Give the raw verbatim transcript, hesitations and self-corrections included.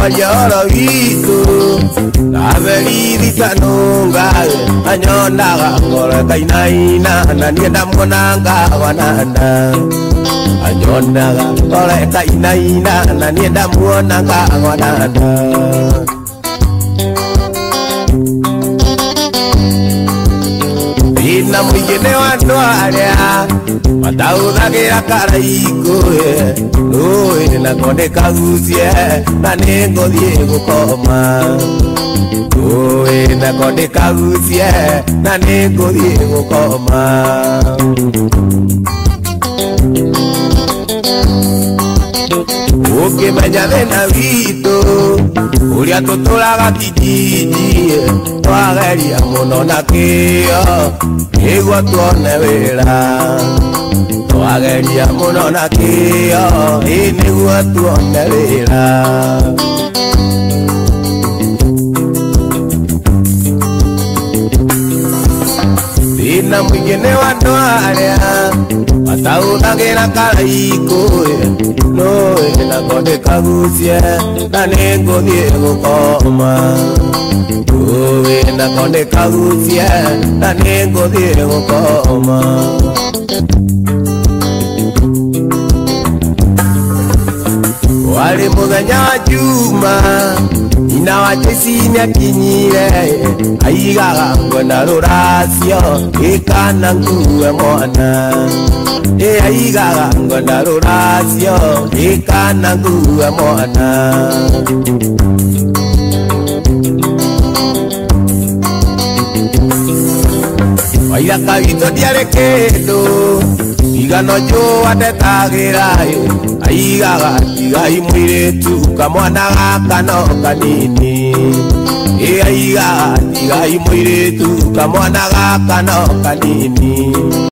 Wanyoro witu Naveri vitanunga Anyona ngore kainaina Nanienda mwananga wananda Anyona ngore kainaina Nanienda mwananga wananda Ina mwingine wanduaria Mataudagira karaiko Nui na konde kagusie Na nengo die gukoma Nui na konde kagusie Na nengo die gukoma Ukimenya thina witu Uria tuturaga kijiji Twageria muno na kio Niguo tuone wira Twageria muno na kio Niguo tuone wira Thina mwingine wanduaria Mataudagira karaiko Nui na konde kagusie Na nengo die gukoma Nui na konde kagusie Na nengo die gukoma Wali muthenya wa juma Ina wa jesini akinyire Aigaga kwenda ruracio Ikana nguwe mwana E aigaga kwenda ruracio Ikana nguwe mwana Waira kawito diare kendo Igano jo atetagira Aigaga tigai mwiretu Kamwana gaka no kanini E aigaga tigai mwiretu Kamwana gaka no kanini